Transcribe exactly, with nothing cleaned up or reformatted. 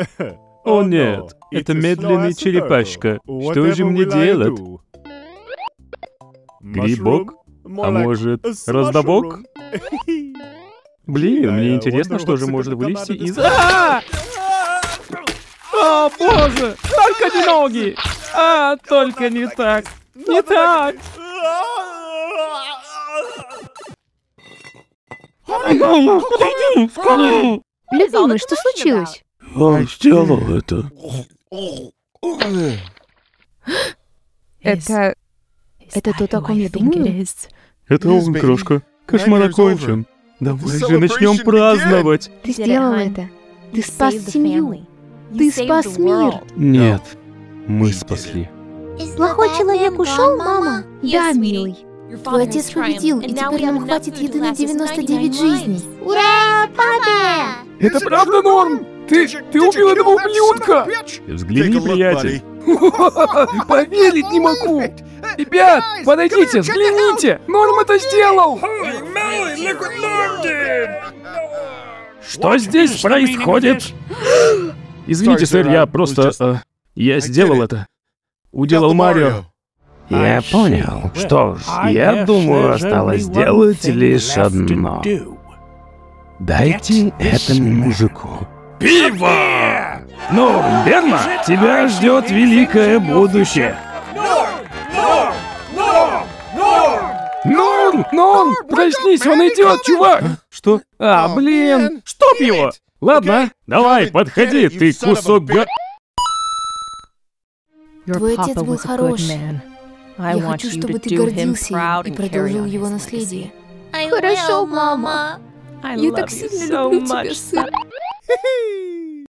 О нет, это медленный черепашка. Что же мне делать? Грибок? А может, раздобок? Блин, мне интересно, что же может вылезти из... А! О, боже! Только не ноги! А, только не так! Не так! Любимый, что случилось? Он сделал это. Это... Это то, о ком я думаю? Это он, крошка. Кошмар окончен. Давай же начнем праздновать. Ты сделал это. Ты спас семью. Ты спас мир. Нет, мы спасли. Плохой человек ушел, мама? Да, милый. Твой отец победил, и теперь нам хватит еды на девяносто девять жизней. Ура, папе! Это правда, Норм? Ты, ты убил этого ублюдка! Взгляни, приятель. Поверить не могу! Ребят, подойдите, взгляните! Норм это сделал! Что здесь происходит? Извините, сэр, я просто... э, я сделал это. Уделал Марио. Я понял. Что ж, я думаю, осталось сделать лишь одно. Дайте этому мужику Пиво! Ну, верно? Тебя ждет великое будущее. Норм! Норм! Проснись, он идет, чувак! Что? А, блин! Чтоб его! Ладно, давай, подходи, ты кусок га... Твой отец был хорош. Я хочу, чтобы ты гордился им и продолжил его наследие. Хорошо, мама. Я так сильно люблю тебя, сын.